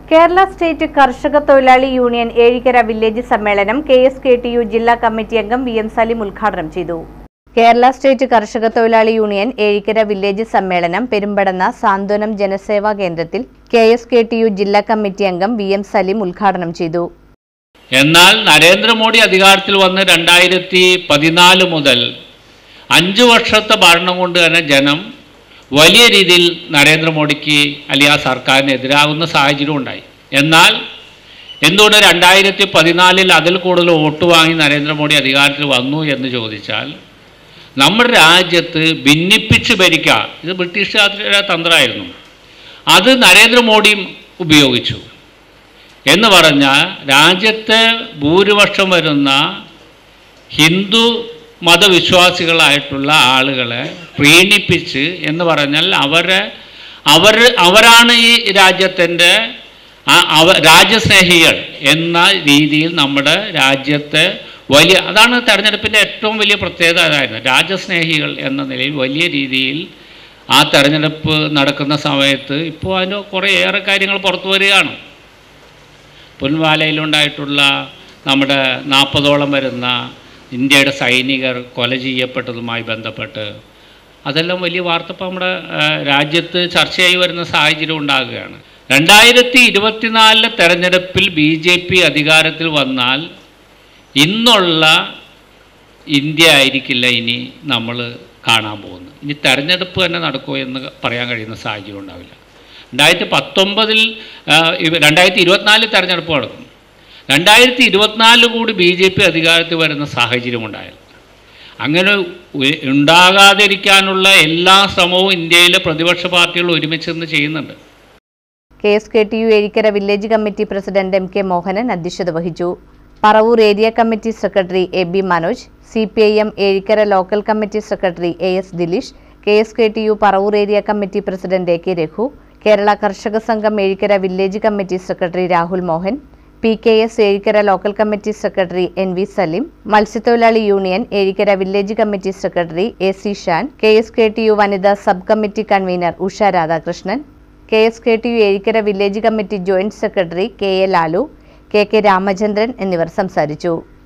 Kerala state കർഷക തൊഴിലാളി union Ezhikkara village സമ്മേളനം KSKTU ജില്ലാ കമ്മിറ്റി അംഗം VM സലിം ഉദ്ഘാടനം ചെയ്തു. കേരള സ്റ്റേറ്റ് കർഷക തൊഴിലാളി യൂണിയൻ ഏഴിക്കര വില്ലേജ് സമ്മേളനം പെരുമ്പടന്ന സാന്ത്വനം ജനസേവാ കേന്ദ്രത്തിൽ KSKTU ജില്ലാ കമ്മിറ്റി അംഗം VM സലിം ഉദ്ഘാടനം ചെയ്തു. എന്നാൽ നരേന്ദ്രമോദി അധികാരത്തിൽ വന്ന് 2014 മുതൽ 5 വർഷത്തെ ഭരണം കൊണ്ട് തന്നെ ജനം വലിയ രീതിയിൽ നരേന്ദ്രമോദിക്ക് അല്ലെങ്കിൽ ആ സർക്കാരിന് എതിരാകുന്ന സാഹചര്യം ഉണ്ടായി. എന്നാൽ എന്തുകൊണ്ട് 2014 അതിൽ കൂടുതൽ വോട്ട് വാങ്ങി നരേന്ദ്രമോദി അധികാരത്തിൽ വന്നു എന്ന് ചോദിച്ചാൽ, നമ്മുടെ രാജ്യത്ത് ഭിന്നിപ്പിച്ച് ഭരിക്കുക, ഇത് ബ്രിട്ടീഷുകാരുടെ തന്ത്രമായിരുന്നു, അത് നരേന്ദ്രമോദിയും ഉപയോഗിച്ചു. എന്ന് പറഞ്ഞാൽ രാജ്യത്തെ ഭൂരിപക്ഷം വരുന്ന ഹിന്ദു മതവിശ്വാസികളായിട്ടുള്ള ആളുകളെ പ്രീണിപ്പിച്ച് എന്ന് പറഞ്ഞാൽ അവരാണ് ഈ രാജ്യത്തിൻ്റെ രാജ്യസ്നേഹികൾ എന്ന രീതിയിൽ നമ്മുടെ രാജ്യത്തെ അതാണ് തെരഞ്ഞെടുപ്പിൻ്റെ ഏറ്റവും വലിയ പ്രത്യേകത. അതായിരുന്നു രാജ്യസ്നേഹികൾ എന്ന നിലയിൽ വലിയ രീതിയിൽ ആ തെരഞ്ഞെടുപ്പ് നടക്കുന്ന സമയത്ത് ഇപ്പോൾ അതിന് കുറേയേറെ കാര്യങ്ങൾ പുറത്തു വരികയാണ്. പുൽവാലയിലുണ്ടായിട്ടുള്ള നമ്മുടെ 40ഓളം വരുന്ന ഇന്ത്യയുടെ സൈനികർ കൊല ചെയ്യപ്പെട്ടതുമായി ബന്ധപ്പെട്ട് അതെല്ലാം വലിയ വാർത്ത ഇപ്പോൾ നമ്മുടെ രാജ്യത്ത് ചർച്ചയായി വരുന്ന സാഹചര്യം ഉണ്ടാകുകയാണ്. 2024 തെരഞ്ഞെടുപ്പിൽ BJP അധികാരത്തിൽ വന്നാൽ ഇന്നുള്ള ഇന്ത്യ ആയിരിക്കില്ല ഇനി നമ്മൾ കാണാൻ പോകുന്നത്. ഇനി തെരഞ്ഞെടുപ്പ് തന്നെ നടക്കുമോ എന്ന് പറയാൻ കഴിയുന്ന സാഹചര്യം ഉണ്ടാവില്ല. 2024 തെരഞ്ഞെടുപ്പ് നടക്കും. 2024 കൂടി BJP അധികാരത്തിൽ വരുന്ന സാഹചര്യം ഉണ്ടായാൽ, അങ്ങനെ ഉണ്ടാകാതിരിക്കാനുള്ള എല്ലാ ശ്രമവും ഇന്ത്യയിലെ പ്രതിപക്ഷ പാർട്ടികൾ ഒരുമിച്ച് നിന്ന് ചെയ്യുന്നുണ്ട്. KSKTU Ezhikkara village committee president MK Mohanan അധ്യക്ഷത വഹിച്ചു. Paravur area committee secretary AB Manoj, CPIM Ezhikkara local committee secretary AS Dileesh, KSKTU Paravur area committee president AK Raghu, Kerala കർഷക സംഘം Ezhikkara village committee secretary Rahul Mohan, PKS Ezhikkara local committee secretary NV Salim, മത്സ്യത്തൊഴിലാളി union Ezhikkara village committee secretary AC Shan, KSKTU വനിതാ sub committee convenor Usha Radhakrishnan, KSKTU Ezhikkara village committee joint secretary KA Lalu, KK Ramachandran എന്നിവർ സംസാരിച്ചു.